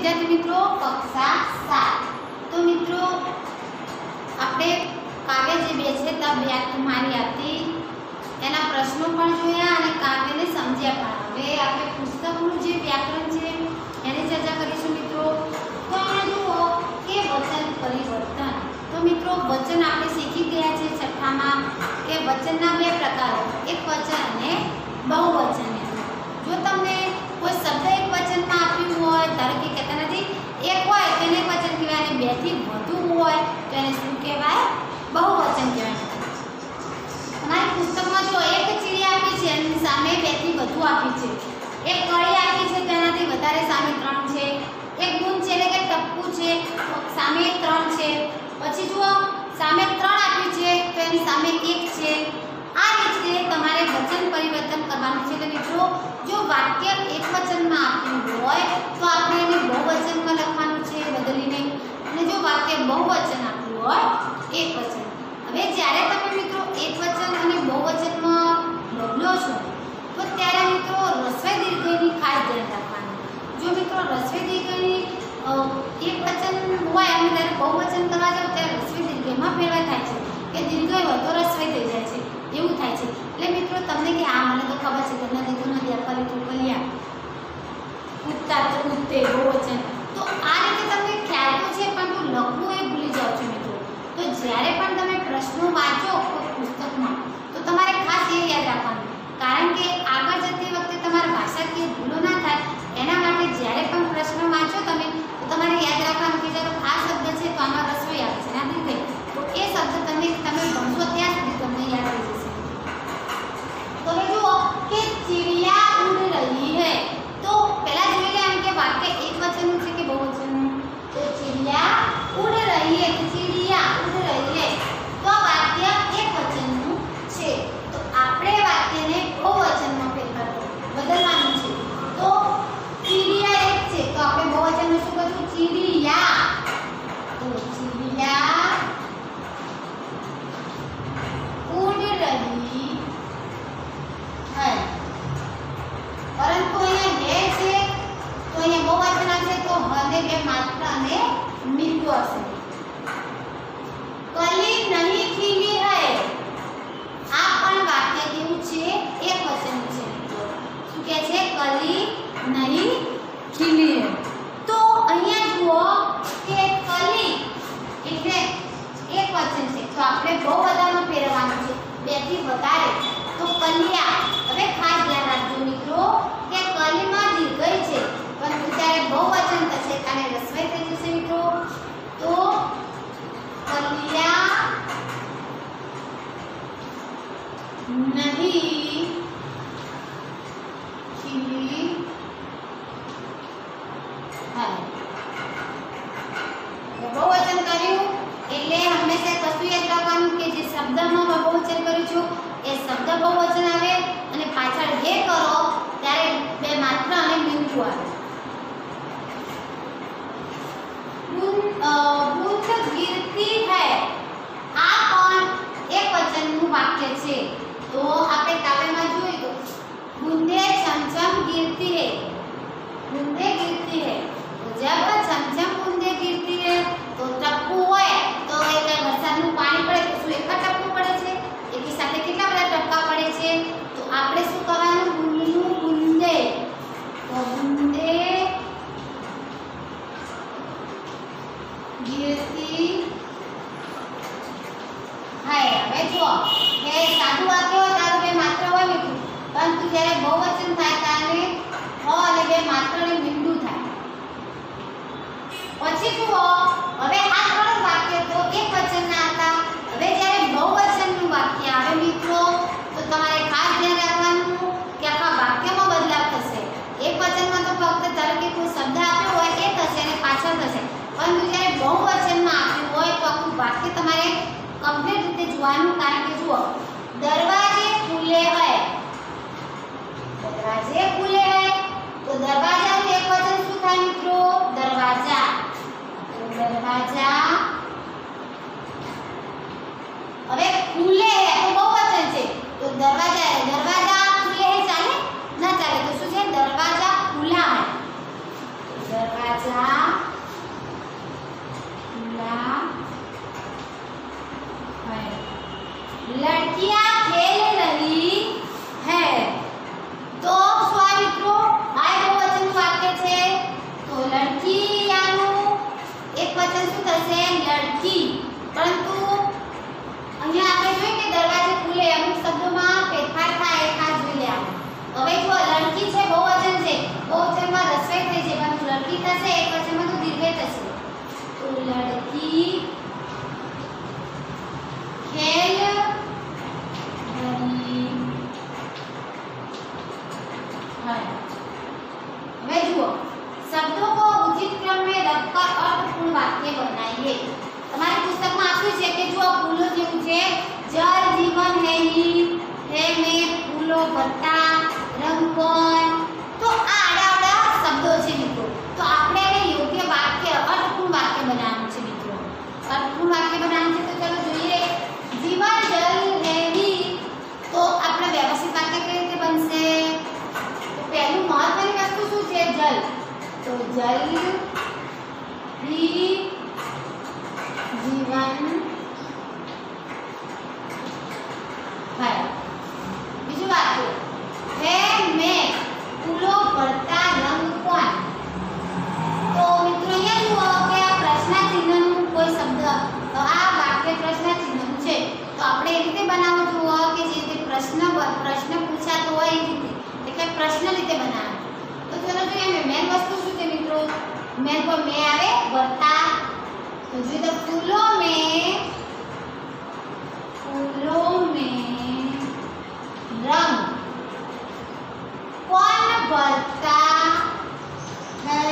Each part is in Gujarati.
विद्यार्थी मित्रों कक्षा 7। तो मित्रों આપણે કાવ્ય જે બે છે તા બે તમારી હતી એના પ્રશ્નો પણ જોયા અને કાવ્યને સમજ્યા પણ। હવે આપણે પુસ્તકનું જે વ્યાકરણ છે એની ચર્ચા કરીશું મિત્રો। તો અહીંયા જુઓ કે વચન પરિવર્તન। તો મિત્રો વચન આપણે શીખી ગયા છે છઠ્ઠામાં કે વચનના બે પ્રકારો, એક વચન અને બહુવચન। જો તમને કોઈ શબ્દ એક વચનમાં આપ્યું હોય, ધારો કે કહેતા નથી એક હોય તેને વચન કહેવાય અને બે થી વધુ હોય તો એને શું કહેવાય? બહુવચન કહેવાય। તમારી પુસ્તકમાં જો એક ચીડી આપી છે એની સામે બે થી વધુ આપી છે, એક કળી આપી છે તેનાથી વધારે સામે 3 છે, એક બૂંદ છે એટલે કે ટપકું છે સામે 3 છે, પછી જુઓ સામે 3 આપી છે તો એની સામે 1 છે। આ રીતે તમારે વચન પરિવર્તન કરવાનું છે। એટલે મિત્રો જો વાક્ય એક વચનમાં આપ્યું હોય તો આપણે એને બહુવચનમાં લખવાનું છે બદલીને, અને જો વાક્ય બહુવચન આપ્યું હોય એક વચન। હવે જ્યારે તમે મિત્રો એક વચન અને બહુવચનમાં બદલો છો તો ત્યારે મિત્રો રસ્વ દીર્ઘની ખાસ ધ્યાન રાખવાનું। જો મિત્રો રસ્વ દીર્ઘની એક વચન હોય અને ત્યારે બહુવચન કરવા જાવ ત્યારે રસ્વ દીર્ઘમાં ફેરવાય થાય છે કે દીર્ઘ હોય તો રસ્વ થઈ જાય છે એવું થાય છે। એટલે મિત્રો તમને કે આ મને તો ખબર છે તમને દીધું નથી અપલી તો કલ્યા ઉત્તા તો ઉત્તે બહુવચન, તો આ રીતે તમને ખ્યાલ તો છે પણ લખવું એ ભૂલી જાવ છો મિત્રો। તો જ્યારે પણ તમે પ્રશ્નો વાંચો પુસ્તકમાં તો તમારે ખાસ એ યાદ રાખવાનું, કારણ કે આગળ જતી વખતે તમારી ભાષાકીય ભૂલો ના થાય એના માટે જ્યારે પણ પ્રશ્ન વાંચો તમે તો તમારે યાદ રાખવાનું કે ચાલો આ શબ્દ છે તો આમાં રસોઈ આવે છે ના દીધે તો એ શબ્દ તમે ભણશો ત્યાં સુધી તમને યાદ રહી જશે। તો હવે જુઓ કે ચિડિયા ઉડ રહી હૈ, તો પહેલા જોઈ લે એમ કે વાક્ય એક વચનનું છે કે બહુવચનનું? તો ચિડિયા ઉડ રહી હૈ, ચિડિયા ઉડ રહી હૈ તો આ વાક્ય એક વચનનું છે, તો આપણે વાક્યને બહુવચનમાં ફેરફાર બદલવાનું છે। તો ચિડિયા એક છે તો આપણે બહુવચનમાં શું કરશું? ચિડિયા। તો ચિડિયા ઉડ રહી હૈ, પરંતુ અહીંયા હે છે તો અહીંયા બહુવચન આવશે તો હને બે માત્ર અને મીંડું આવશે। કલી નહીં ખીલી હૈ, આ પણ વાક્ય કેવું છે? એક વચન છે। શું કહે છે? કલી નહીં ખીલી હૈ। તો અહીંયા જુઓ કે કલી એટલે એક વચન છે તો આપણે બહુવચનમાં ફેરવવાનું છે બે થી વધારે, તો કલિયા। હવે ખાસ ધ્યાન રાખજો મિત્રો કે કલીમાં દીર્ઘ છે પરંતુ જ્યારે બહુવચન થશે અને રસ્વ થઈ જશે મિત્રો, તો કલિયા નહીં ખીલી હૈ। બહુવચન કર્યું એટલે હંમેશા કશું યાદ રાખવાનું કે જે શબ્દમાં બહુવચન કર્યું છું એ શબ્દ બહુવચન આવે અને પાછળ હે કરો ત્યારે બે માત્ર અને બિંદુ આવે। બૂંદ ગિરતી હૈ, આ પણ એક વચનનું વાક્ય છે। તો આપણે કાવ્યમાં જોઈ તો બૂંદે છમછમ ગિરતી હૈ, બૂંદે ગિરતી હૈ, તો જબ છમછમ બૂંદે ગિરતી હૈ તો ટપકું હોય તો એ કઈ વરસાદનું પાણી પડે તો શું એક જ ટપકું પડે છે? એની સાથે કેટલા બધા ટપકા પડે છે? તો આપણે શું કરવાનું? બૂંદનું બૂંદે, તો બૂંદે ગિરતી હૈ। હવે જો એ સાદું વાક્ય હોય ત્યારે બે માત્ર હોય મિત્રો, પરંતુ જ્યારે બહુવચન થાય ત્યારે હ અને બે માત્ર ને મીંડું થાય। પછી જુઓ હવે આ 3 વાક્ય તો એક વચનના હતા, હવે જ્યારે બહુવચનનું વાક્ય આવે મિત્રો તો તમારે ખાસ ધ્યાન રાખવાનું કે આખા વાક્યમાં બદલાવ થશે। એક વચનમાં તો ફક્ત ધારો કે કોઈ શબ્દ આપ્યો હોય એ થશે અને પાછળ થશે, પરંતુ જ્યારે બહુવચનમાં આપ્યું હોય તો આખું વાક્ય તમારે કમ્પ્લીટ રીતે જોવાનું। કારણ કે જુઓ દરવાજે ખુલે હૈ, દરવાજે ખુલે હૈ તો દરવાજાનું એક વચન શું થાય મિત્રો? દરવાજા। ધરતી ખેલ ભરી है। હવે જુઓ શબ્દો को उचित क्रम में रखकर अर्थपूर्ण वाक्य बनाइए। તમારી પુસ્તકમાં આપ્યું છે કે જો ફૂલો જેવું છે જળ જીવન હે ही है में ફૂલો ભરતા રંગ કોણ, તો આ આડા શબ્દો છે મિત્રો। તો આપણે એને યોગ્ય વાક્ય અર્થપૂર્ણ વાક્ય બનાવવાનું છે મિત્રો। અર્થપૂર્ણ વાક્ય બનાવવાનું છે તો ચલો જોઈએ। જીવન જલ હે ही, તો આપણે વ્યવસ્થિત વાક્ય કઈ રીતે બનશે? તો પહેલું મહત્વની વસ્તુ શું છે? જલ। તો જલ ही जीवन है। બીજું વાક્ય હે મેં ફૂલો ભરતા રંગ કોણ, તો મિત્રો અહીંયા જુઓ કે આ પ્રશ્ન ચિહ્નનું કોઈ શબ્દ, તો આ વાક્ય પ્રશ્ન ચિહ્નનું છે। તો આપણે એ રીતે બનાવવું જુઓ કે જે રીતે પ્રશ્ન પૂછાતો હોય એ રીતે, એટલે પ્રશ્ન રીતે બનાવવાનું। તો ચલો જોઈએ મેન વસ્તુ શું છે મિત્રો? મેન પર મેં આવે ભરતા, तो जो तो फूलों में रंग कौन भरता है?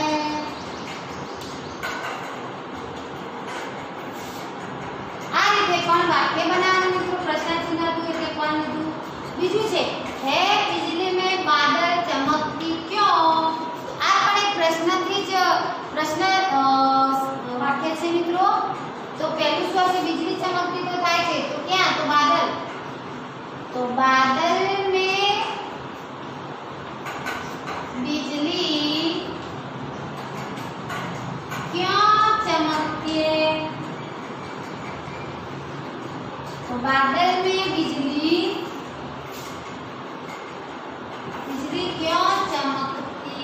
आ रीते कोण वाक्य बनावવાનું મિત્રો પ્રશ્ન ચિહ્ન હતું એટલે કોણ લીધું। બીજું છે હે बिजली में बादल चमकती क्यों, તો આ પણ એક પ્રશ્નથી જ પ્રશ્ન वाक्य છે મિત્રો। तो पहलू શું હશે? बिजली चमकती तो થાય છે, તો ક્યાં? તો बादल। तो बादल में बिजली क्यों चमकती है? तो बादल में बिजली क्यों चमकती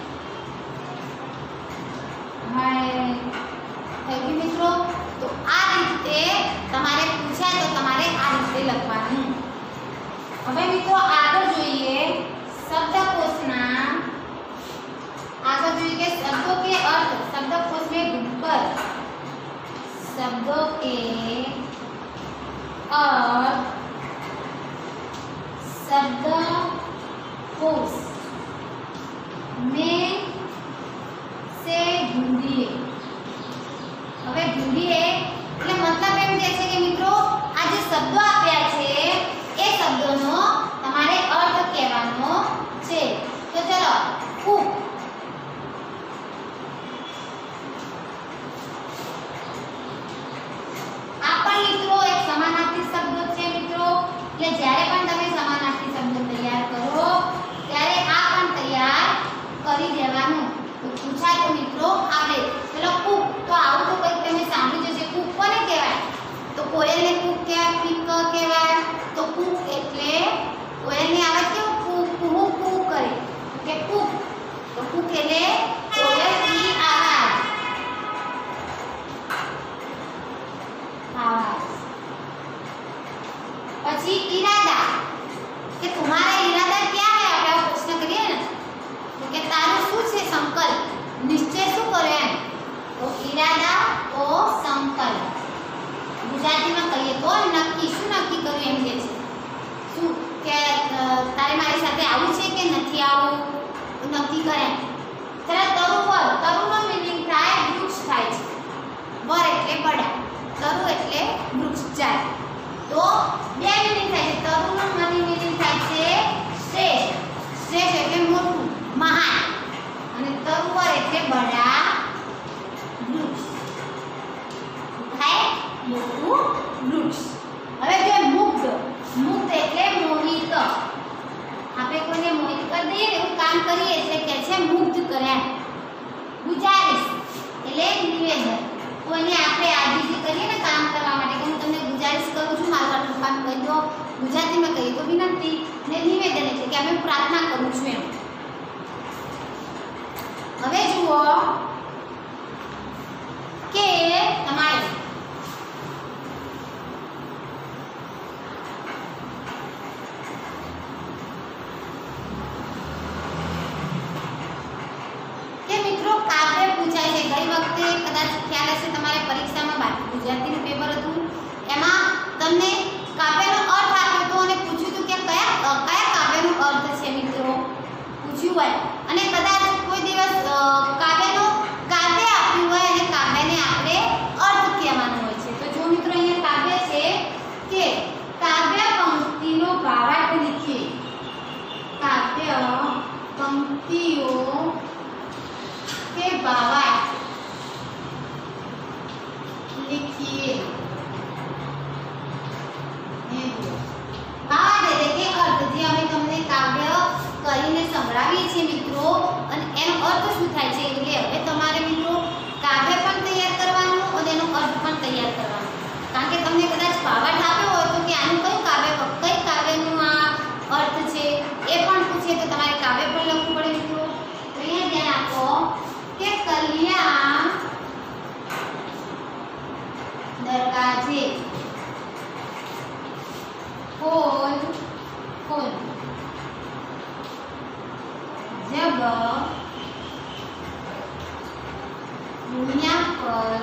है? थैंक यू મિત્રો। તો આ રીતે તમારે પૂછાય તો તમારે આ રીતે લખવાનું। હવે મિત્રો આગળ જોઈએ શબ્દકોશના, આગળ જોઈએ કે શબ્દों के अर्थ शब्दकोश में ढूंढकर शब्दों के अर्थ शब्दकोश में से ढूंढिए। હવે ઢૂંઢીએ એટલે મતલબ એમ કહે છે કે મિત્રો આ જે શબ્દો આપ્યા છે એ શબ્દોનો તમારે અર્થ કહેવાનો છે। તો ચલો કૂપ, આ પણ મિત્રો એક સમાનાર્થી શબ્દો છે મિત્રો। એટલે જ્યારે પણ તમે સમાનાર્થી શબ્દ તૈયાર કરો ત્યારે આ પણ તૈયાર કરી દેવાનું। તો પૂછાય તો મિત્રો આવડે। ચલો કૂપ, તો આવું તો કંઈક તમે સાંભળ્યું જશે। કૂપ કોને કહેવાય? તો કોયલને કૂપ કહેવાય, પીક કહેવાય। તો કૂપ એટલે કોયલની આવાજ કેવું કૂક કૂક કૂક કરે, કે કૂક। તો કૂક એટલે કોયલની આવાજ। પછી ઈરાદા, કે तुम्हारा इरादा क्या है? આપણે પ્રશ્ન કરીએ ને તો કે તારું શું છે સંકલ્પ, નિશ્ચય શું કરે એમ। તો ઈરાદા તો સંકલ્પ, ગુજરાતીમાં કહીએ તો નક્કી, શું નક્કી કર્યું એમ કહે છે। શું કે તારે મારી સાથે આવું છે કે નથી આવું, તો નક્કી કરે। તરત તરુવર, તરુનો મીનિંગ થાય વૃક્ષ થાય છે, વર એટલે બડા, તરુ એટલે વૃક્ષ જાય। તો બે મીનિંગ થાય છે। તરુનો મીનિંગ થાય છે શ્રેષ્ઠ, શ્રેષ્ઠ એટલે મોટું મહાન, અને તરુવર એટલે બડા વૃક્ષ, થાય મોટું વૃક્ષ। હવે જો મુગ્ધ, મુગ્ધ એટલે મોહિત, આપણે કોઈને મોહિત કરી દઈએ ને એવું કામ કરીએ એટલે કે છે મુગ્ધ કરે। ગુજારિશ એટલે નિવેદન, કોઈને આપણે આજીજી કરીએ ને કામ કરવા માટે કે હું તમને ગુજારિશ કરું છું મારું આટલું કામ કરી દો, ગુજરાતીમાં કહીએ તો વિનંતી, ને નિવેદન એટલે કે અમે પ્રાર્થના કરું છું એમ। હવે જુઓ કે તમારે કે મિત્રો કાવ્ય પૂછાય છે। ગઈ વખતે કદાચ ખ્યાલ હશે તમારે પરીક્ષામાં ગુજરાતીનું પેપર હતું એમાં તમને કાવ્યનો અર્થ આપ્યો હતો અને પૂછ્યું હતું કે કયા કાવ્યનો અર્થ છે મિત્રો પૂછ્યું હોય અને કદાચ કોઈ દિવસ કાવ્યનો કાવ્ય આપ્યું હોય અને કાવ્યને આપણે અર્થ કહેવાનો હોય છે તો જો મિત્રો અહીંયા કાવ્ય છે કે કાવ્ય પંક્તિનો ભાવાર્થ લીખીએ કાવ્ય પંક્તિઓ के भावार्थ लिखिए भावार्थ એટલે કે અર્થ જે અમે તમને કાવ્ય કરીને સંભળાવીએ છીએ મિત્રો અને એનો અર્થ શું થાય છે એટલે હવે તમારે મિત્રો કાવ્ય પણ તૈયાર કરવાનું અને એનો અર્થ પણ તૈયાર કરવાનો કારણ કે તમને કદાચ ભાવાર્થ આપ્યો હોય તો કે આનું કઈ કાવ્યનું આ અર્થ છે એ પણ પૂછે તો તમારે કાવ્ય પણ લખવું પડે મિત્રો તો અહીંયા ધ્યાન આપો કે કલિયા दरवाजे खोल खोल जब दुनिया पर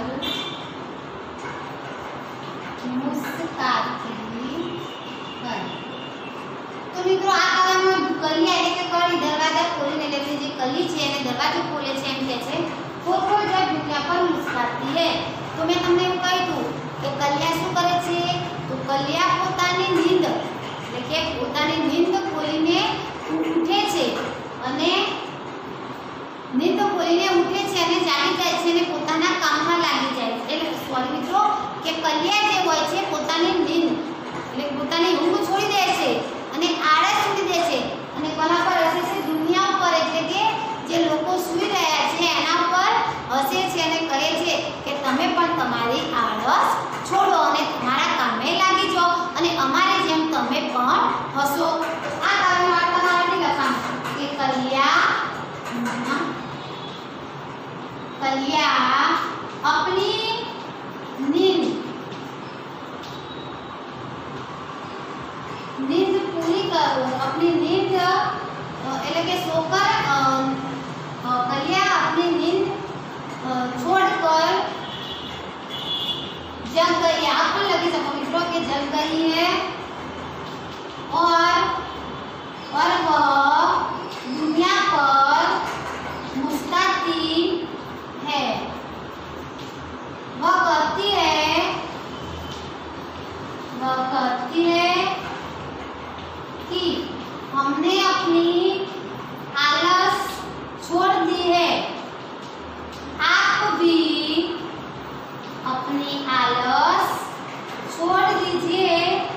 मुस्कुराती कर तो મિત્રો આ કાવ્યમાં કલિયા એટલે કે કળી દરવાજા ખોલીને એટલે જે કલી છે એને દરવાજો ખોલે છે એમ કહે છે खोल खोल जब दुनिया पर मुस्कुराती है तो मैं તમને એવું કહ્યું કે કલિયા શું કરે છે તો કલિયા પોતાની નીંદ એટલે કે પોતાની નીંદ ખોલીને ઉઠે છે અને નીંદ ખોલીને ઉઠે છે અને જાગી જાય છે અને પોતાના કામમાં લાગી જાય છે એટલે સોરી મિત્રો કે કલિયા જે હોય છે પોતાની નીંદ એટલે પોતાની ઊંઘ છોડી દે છે અને આળસ છોડી દે છે અને કોના પર હસે છે દુનિયા ઉપર એટલે કે જે લોકો સૂઈ રહ્યા છે એના ઉપર હસે છે અને કહે છે કે તમે પણ તમારી આળસ છોડો અને તમારા કામે લાગી જાઓ અને અમારે જેમ તમે પણ હસો આ કાવ્યમાં તમારે લખવાનું કે कलिया अपनी नींद पूरी करो अपनी नींद એટલે કે સોकर कलिया अपनी नींद छोड़कर जग गई आप पण लगी सको मित्रों के जग गई है और वह दुनिया पर मुस्कुराती है वह कहती है कि हमने अपनी आलस छोड़ दी है आप भी अपनी आलस छोड़ दीजिए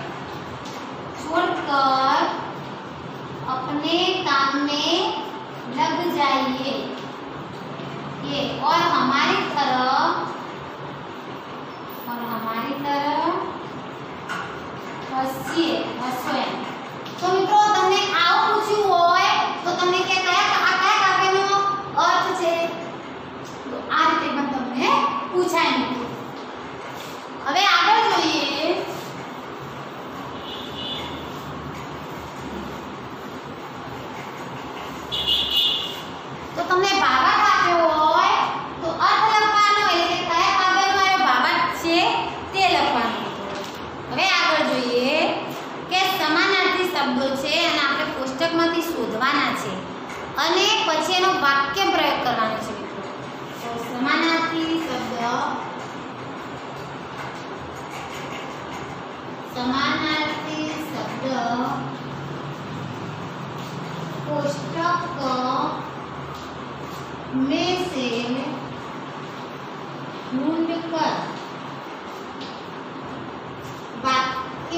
छोड़कर अपने काम में लग जाइए ये और हमारी तरफ हंसिए हंसो तो मित्रों તમને આવું પૂછ્યું હોય તો તમને કે કયા કાવ્યનો અર્થ છે તો આ રીતે પણ તમને પૂછાય મિત્રો હવે આગળ જોઈએ તો તમને ભાવાર્થ આપ્યો હોય તો અર્થ લખવાનો એટલે કયા કાવ્યનો આયો ભાવાર્થ છે તે લખવાનું હવે આગળ જોઈએ કે સમાનાર્થી શબ્દો છે અને આપણે કોષ્ટકમાંથી શોધવાના છે અને પછી એનો વાક્ય પ્રયોગ કરવાનો છે મિત્રો તો સમાનાર્થી શબ્દ कोष्टक में से ढूंढकर वाक्य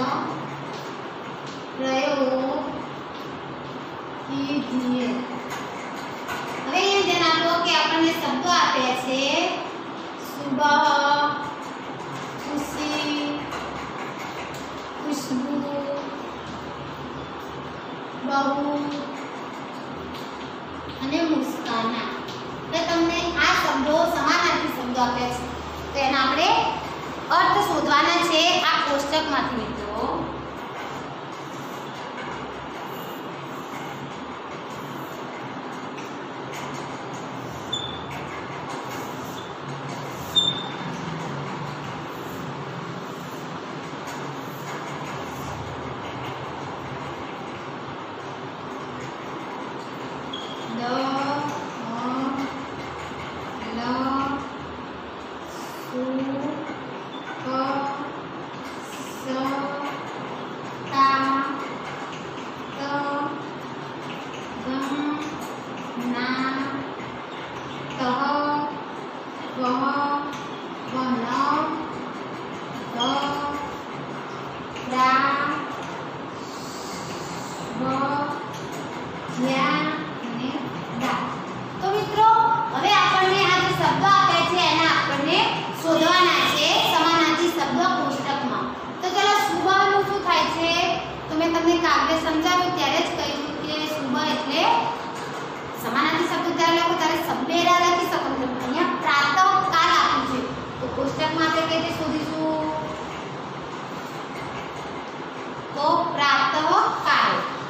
प्रयोग कीजिए હવે એ ધ્યાન આપો કે આપણને શબ્દો આપ્યા છે સુબહ खुशी खुशबू बहू અને મુસ્કાના એટલે તમને આ શબ્દો સમાનાર્થી શબ્દો આપ્યા છે તો એના આપણે અર્થ શોધવાના છે આ કોષ્ટકમાંથી મિત્રો સમજાવ્યું ત્યારે જ કહ્યું કે શુભ એટલે સમાનાર્થી શબ્દ જ્યારે લખો ત્યારે સભ્યરા લખી શકો છો. અહીંયા પ્રાતઃકાલ આપ્યું છે તો કોષ્ટકમાં આપણે કઈ રીતે શોધીશું? તો પ્રાતઃકાલ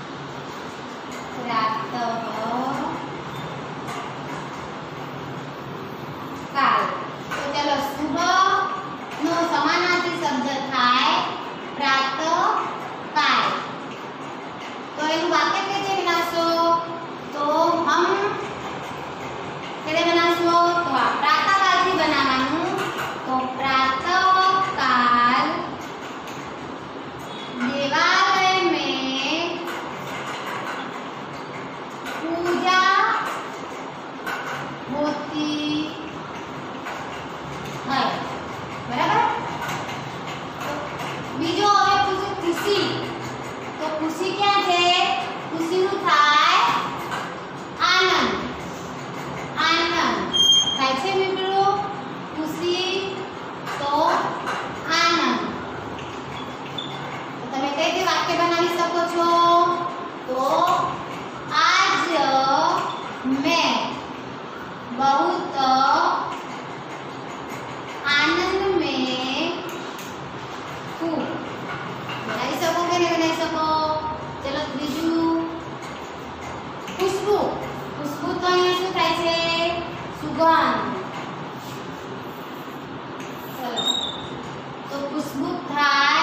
કાલ. તો ચાલો શુભ નો સમાનાર્થી શબ્દ થાય પ્રાતઃકાલ. તો એનું વાક્ય કેવી રીતે બનાવશો? તો હમ કેવી બનાવશો? તો આ પ્રાતઃકાલથી બનાવવાનું. તો પ્રાતઃકાલ देवालय में पूजा होती है. बराबर. बीजो હવે પૂછો ખુશી. તો ખુશી ક્યાં છે? ખુશીનું થાય આનંદ. આનંદ થાય છે મિત્રો. ખુશી તો આનંદ. તમે કઈ રીતે વાક્ય બનાવી શકો છો? તો आज मैं बहुत आनंद में हूँ. बनाવી શકો કે નહીં બનાવી શકો? ચલો ત્રીજું ખુશ્બુ. ખુશ્બુ તો અહીંયા શું થાય છે? સુગંધ. ચલો તો ખુશ્બુ થાય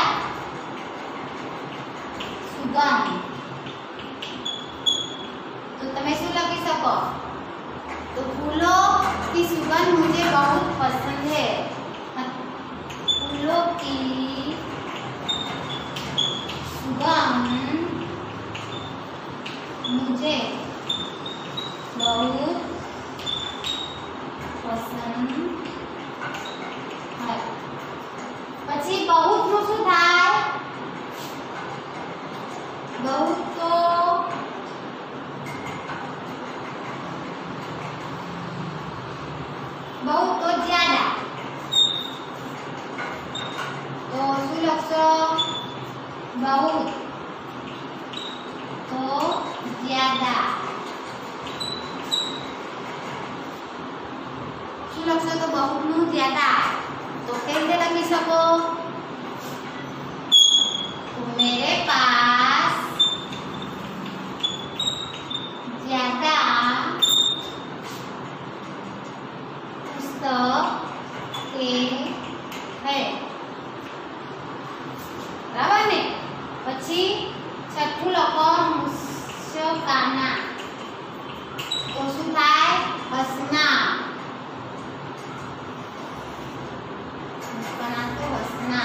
सुगंध. तो तुम्हें शू लखी सको? तो फूलों की सुगंध मुझे बहुत पसंद है. फूलों की सुगंध मुझे बहुत पसंद है. પછી बहुत નું શું થાય? बहुत तो ज्यादा. तो शू लखशो? बहुत तो ज्यादा. शू लखशो? तो बहुत नु ज्यादा. तो कई રીતે લખી શકો? तो मेरे पास ज्यादा पुस्तकें है. बराबर ने? પછી છઠ્ઠું લખો મુસ્કાના. તો શું થાય? હસના. મુસ્કાના તો હસના.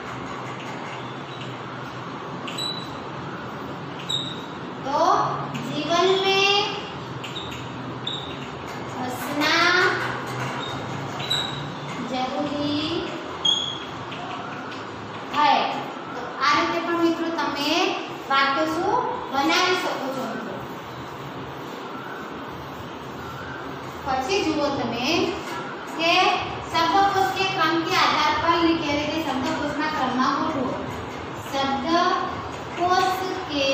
तो जीवन में हंसना जरूरी है. तो आ रीते पण मित्रों तमे वाक्य शू बनावी सको छो. मित्रों પછી જુઓ તમે કે શબ્દકોશ के क्रम के आधार पर लिखे हुए शब्दकोशના ક્રમમાં ગોઠવો. शब्दकोश के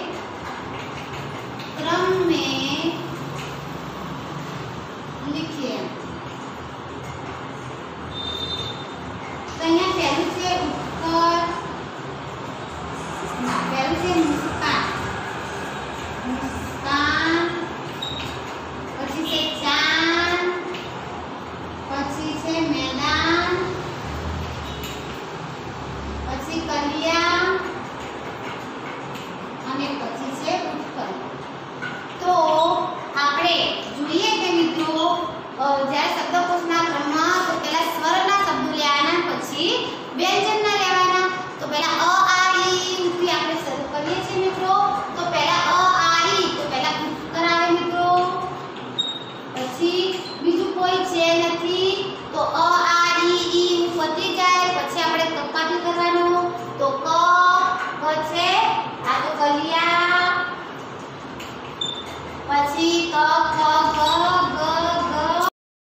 क्रम में लिखिए. तो यहाँ पहलू से उत्तर, पहलू से मुस्कान. मुस्कान પછી છે ચાંદ, પછી છે મેદાન, પછી કલિયા અને પછી છે उत्तर. तो આપણે જોઈએ કે મિત્રો